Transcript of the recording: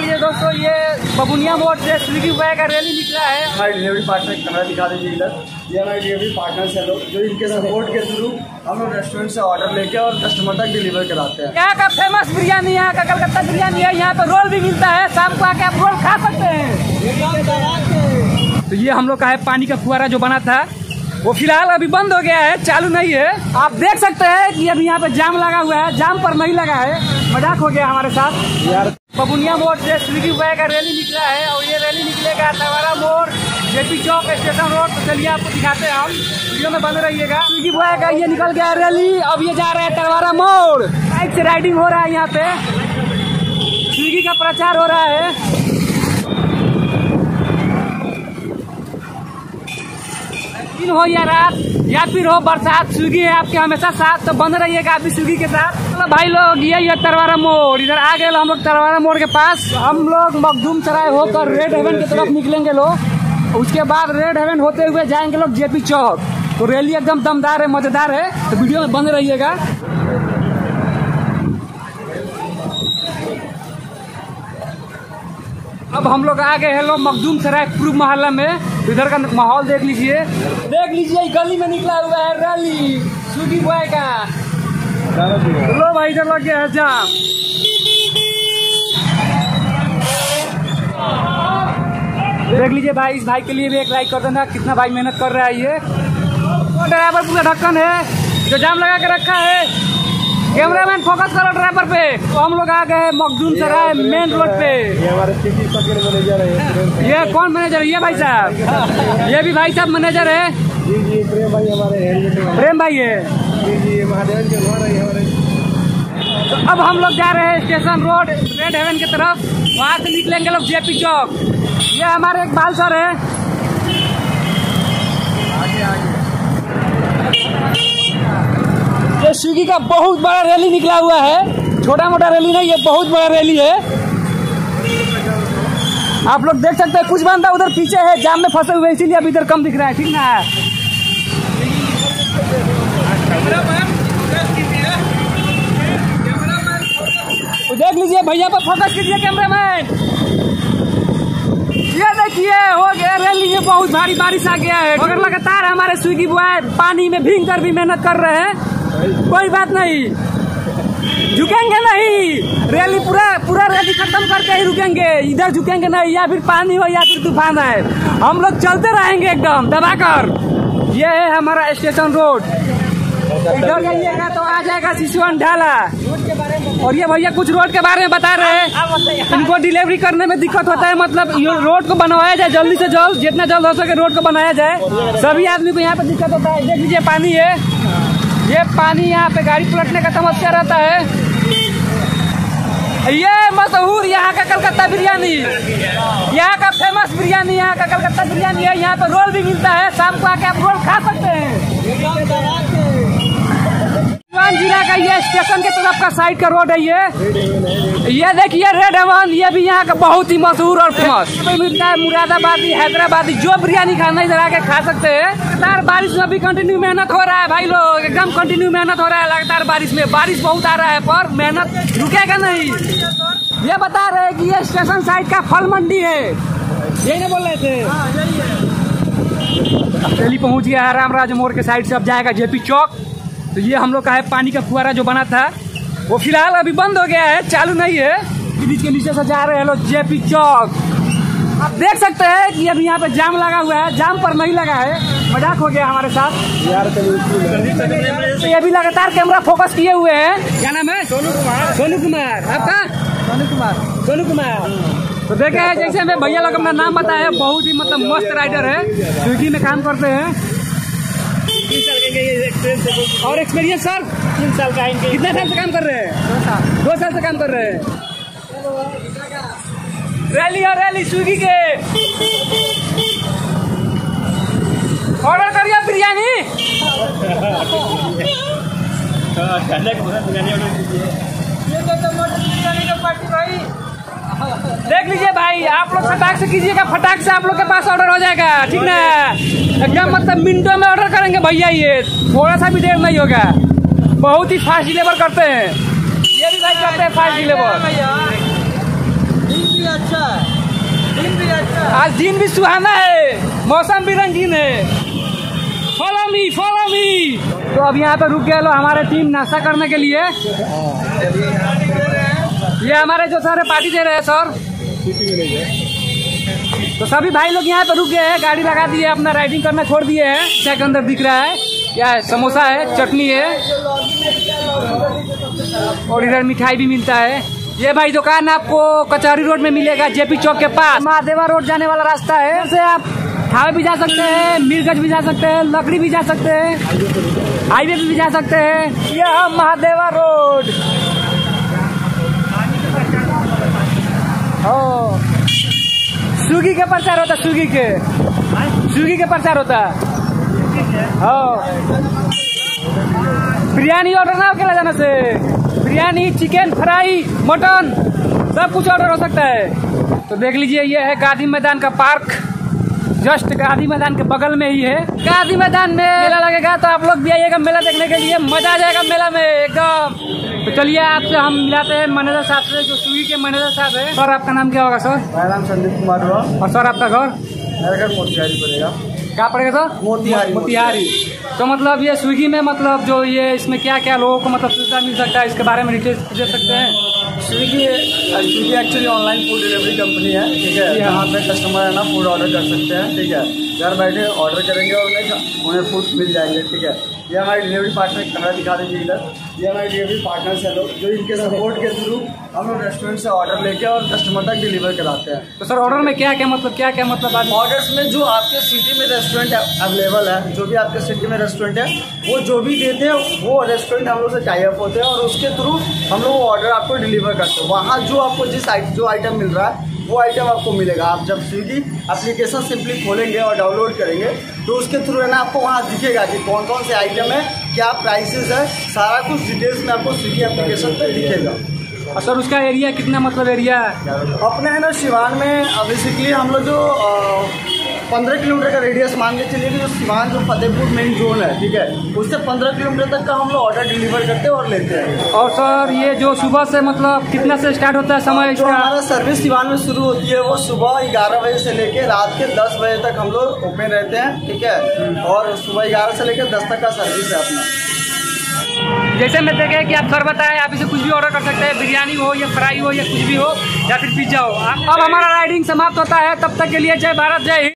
लीजिए दोस्तों, ये बबुनिया मोड़ से स्विगी बॉय का रैली निकला है। हमारे डिलीवरी पार्टनर कैमरा दिखा दीजिए इधर। ये हमारे डिलीवरी पार्टनर्स है लोग, जो इनके सपोर्ट के थ्रू हम लोग रेस्टोरेंट से ऑर्डर लेके और कस्टमर तक डिलीवर कराते हैं। यहाँ का फेमस बिरयानी, यहाँ का कलकत्ता बिरयानी है। यहाँ पर रोल भी मिलता है, शाम को आके आप रोल खा सकते हैं। तो ये हम लोग का है पानी का फुहारा जो बना था, वो फिलहाल अभी बंद हो गया है, चालू नहीं है। आप देख सकते हैं कि अभी यहाँ पे जाम लगा हुआ है, जाम पर नहीं लगा है, मजाक हो गया हमारे साथ यार। बबुनिया मोड़ से स्विगी बॉय का रैली निकला है और ये रैली निकलेगा तलवारा मोड़, जेपी चौक, स्टेशन रोड। तो चलिए आपको दिखाते हैं, हम वीडियो में बंद रहिएगा। स्विगी बॉय का ये निकल गया रैली, अब ये जा रहा है तलवारा मोड़। बाइक से राइडिंग हो रहा है, यहाँ पे स्विगी का प्रचार हो रहा है। दिन हो या रात या फिर हो बरसात, स्विगी है आपके हमेशा साथ, तो बंद रहिएगा आप भी स्विगी के साथ। तो भाई लोग ये तलवारा मोड़, इधर आ गए हम लोग तलवारा मोड़ के पास। हम लोग मखदूम सराय होकर रेड हेवन की तरफ निकलेंगे लोग, उसके बाद रेड हेवन होते हुए जाएंगे लोग जेपी चौक। तो रैली एकदम दमदार है, मजेदार है, तो वीडियो में बंद रहिएगा। अब हम लोग आ गए हैं लोग मखदूम सराय पूर्व मोहल्ला में। इधर का माहौल देख लीजिए, गली में निकला हुआ है रैली स्विगी बॉय का। लो भाई इधर लग गया है जाम। देख लीजिए भाई, इस भाई के लिए भी एक लाइक कर देना, कितना भाई मेहनत कर रहा है। ये ड्राइवर पूरा ढक्कन है जो जाम लगा के रखा है। कैमरामैन फोकस करो ड्राइवर पे। तो हम लोग आ गए मखदूम सराय मेन रोड पे। ये हमारे मैनेजर है। ये कौन मैनेजर है? ये भाई साहब, ये भी भाई साहब मैनेजर है। जी प्रेम भाई हमारे प्रेम भाई है। जी महादेवन के घर है हमारे। तो अब हम लोग जा रहे हैं स्टेशन रोड रेड हेवन की तरफ, वहाँ से निकलेंगे लोग जेपी चौक। ये हमारे एक बाल सर है। ये स्विगी का बहुत बड़ा रैली निकला हुआ है, छोटा मोटा रैली नहीं, ये बहुत बड़ा रैली है। आप लोग देख सकते हैं, कुछ बंदा उधर पीछे है जाम में फंसे हुए, इसीलिए अभी इधर कम दिख रहा है, ठीक ना। तो देख लीजिए, भैया पर फोकस कीजिए कैमरामैन। ये देखिए हो गया रैली में, बहुत भारी बारिश आ गया है, मगर लगातार हमारे स्विगी बॉय पानी में भीग कर भी मेहनत कर रहे हैं। कोई बात नहीं, झुकेंगे नहीं, रैली पूरा रैली खत्म करके ही रुकेंगे, इधर झुकेंगे नहीं, या फिर पानी हो या फिर तूफान है, हम लोग चलते रहेंगे एकदम दबाकर। ये है हमारा स्टेशन रोड, इधर जाइएगा तो आ जाएगा सिसवन ढाला। और ये भैया कुछ रोड के बारे में बता रहे हैं, इनको डिलीवरी करने में दिक्कत होता है, मतलब ये रोड को बनवाया जाए जल्दी से जल्द, जितना जल्द हो सके रोड को बनाया जाए। सभी आदमी को यहाँ पे दिक्कत होता है। देख लीजिए पानी है, ये पानी यहाँ पे गाड़ी पलटने का समस्या रहता है। ये मशहूर यहाँ का कलकत्ता बिरयानी, यहाँ का फेमस बिरयानी, यहाँ का कलकत्ता बिरयानी है। यहाँ पे रोल भी मिलता है, शाम को आके आप रोल खा सकते हैं। जिला का ये स्टेशन के तरफ का साइड का रोड है। ये देखिए रेड हेवन, ये भी यहाँ का बहुत ही मशहूर और फेमस मिलता है। मुरादाबादी, हैदराबादी, जो बिरयानी खाना इधर आके खा सकते हैं। लगातार बारिश में भी कंटिन्यू मेहनत हो रहा है भाई लोग, एकदम कंटिन्यू मेहनत हो रहा है लगातार बारिश में। बारिश बहुत आ रहा है पर मेहनत रुकेगा नहीं। ये बता रहे हैं कि ये स्टेशन साइड का फल मंडी है, यही ना बोल रहे थे। रैली पहुंच गया है रामराज मोड़ के साइड से, अब जाएगा जेपी चौक। तो ये हम लोग का है पानी का फुहारा जो बना था, वो फिलहाल अभी बंद हो गया है, चालू नहीं है। ब्रिज के नीचे से जा रहे हैं लोग जेपी चौक। आप देख सकते हैं कि अभी यहाँ पे जाम लगा हुआ है, जाम पर नहीं लगा है, मजाक हो गया हमारे साथ यार। तो ये भी लगातार कैमरा फोकस किए हुए हैं। क्या नाम है? सोनू कुमार। आपका? सोनू कुमार। तो देखे हैं जैसे मैं भैया लोग अपना नाम बताया, बहुत ही मतलब मस्त राइडर है, स्विगी में काम करते हैं। और एक्सपीरियंस सर 3 साल का। कितने साल से काम कर रहे हैं? 2 साल से काम कर रहे हैं। रैली और रैली स्विगी के ऑर्डर करिए बिरयानी। देख लीजिए भाई, आप लोग फटाक से कीजिएगा, फटाक से आप लोग के पास ऑर्डर हो जाएगा, ठीक ना। एकदम मतलब मिनटों में ऑर्डर करेंगे भैया, ये थोड़ा सा भी देर नहीं होगा, बहुत ही फास्ट डिलीवर करते हैं। ये भी भाई करते हैं फास्ट डिलीवर। अच्छा है, दिन भी अच्छा है। आज दिन भी सुहाना है, मौसम भी रंगीन है। Follow me. तो अब यहाँ पे रुक गए लो हमारे टीम नाश्ता करने के लिए। ये हमारे जो सर पार्टी दे रहे हैं सर, तो सभी भाई लोग यहाँ पे रुक गए हैं, गाड़ी लगा दिए, अपना राइडिंग करना छोड़ दिए हैं। क्या के अंदर दिख रहा है क्या है? समोसा है, चटनी है और इधर मिठाई भी मिलता है। ये भाई दुकान आपको कचहरी रोड में मिलेगा, जेपी चौक के पास। महादेवा रोड जाने वाला रास्ता है, यहाँ से आप थावे भी जा सकते हैं, मीरगंज भी जा सकते हैं, लकड़ी भी जा सकते हैं, हाईवे पे भी जा सकते हैं। यह महादेवा रोड। स्विगी के प्रचार होता है, स्विगी के प्रचार होता है। बिरयानी ऑर्डर ना अकेला जाने से, बिरयानी, चिकन फ्राई, मटन सब कुछ ऑर्डर हो सकता है। तो देख लीजिए, ये है गांधी मैदान का पार्क, जस्ट गांधी मैदान के बगल में ही है। गांधी मैदान में मेला लगेगा, तो आप लोग भी आइएगा मेला देखने के लिए, मजा आ जाएगा मेला में एकदम। तो चलिए आपसे हम मिलाते हैं मैनेजर साहब से, जो स्विगी के मैनेजर साहब है। सर आपका नाम क्या होगा सर? मेरा नाम संदीप कुमार हुआ। और सर आपका घर? मेरा घर मोतिहारी पड़ेगा। क्या पड़ेगा सर? मोतिहारी। तो मतलब ये स्विगी में मतलब जो ये इसमें क्या क्या लोगों को मतलब सुविधा मिल सकता है, इसके बारे में डिटेल्स दे सकते हैं? Swiggy actually online food delivery company है, ठीक है। यहाँ पे कस्टमर है ना फूड ऑर्डर कर सकते हैं, ठीक है। घर बैठे ऑर्डर करेंगे और उन्हें फूड मिल जाएंगे, ठीक है। ये हमारे डिलीवरी पार्टनर, कैमरा दिखा दीजिए इधर। ये हमारे डिलीवरी पार्टनर्स हैं लोग, जो इनके सपोर्ट के थ्रू हम लोग रेस्टोरेंट से ऑर्डर लेके और कस्टमर तक डिलीवर कराते हैं। तो सर ऑर्डर में क्या क्या मतलब ऑर्डर्स में जो आपके सिटी में रेस्टोरेंट अवेलेबल है, जो भी आपके सिटी में रेस्टोरेंट है, वो जो भी देते हैं वो रेस्टोरेंट हम लोग से टाई अप होते हैं और उसके थ्रू हम लोग ऑर्डर आपको डिलीवर करते हैं। वहाँ जो आपको जो आइटम मिल रहा है वो आइटम आपको मिलेगा। आप जब स्विगी एप्लीकेशन सिंपली खोलेंगे और डाउनलोड करेंगे तो उसके थ्रू है ना आपको वहाँ दिखेगा कि कौन कौन से आइटम है, क्या प्राइसेस है, सारा कुछ डिटेल्स में आपको स्विगी एप्लीकेशन पे दिखेगा। और सर उसका एरिया कितना मतलब एरिया अपने है ना सिवान में बेसिकली हम लोग जो 15 किलोमीटर का रेडियस मान के चलिए कि जो सिवान जो फतेहपुर मेन जोन है, ठीक है, उससे 15 किलोमीटर तक का हम लोग ऑर्डर डिलीवर करते हैं और लेते हैं। और सर ये जो सुबह से मतलब कितना से स्टार्ट होता है समय? जो हमारा सर्विस सिवान में शुरू होती है वो सुबह 11 बजे से लेके रात के 10 बजे तक हम लोग ओपन रहते हैं, ठीक है। और सुबह 11 से लेकर 10 तक का सर्विस है अपना। जैसे मैं देखे कि आप सर बताए, आप इसे कुछ भी ऑर्डर कर सकते हैं, बिरयानी हो या फ्राई हो या कुछ भी हो या फिर पिज्जा हो। अब हमारा राइडिंग समाप्त होता है, तब तक के लिए जय भारत, जय हिंद।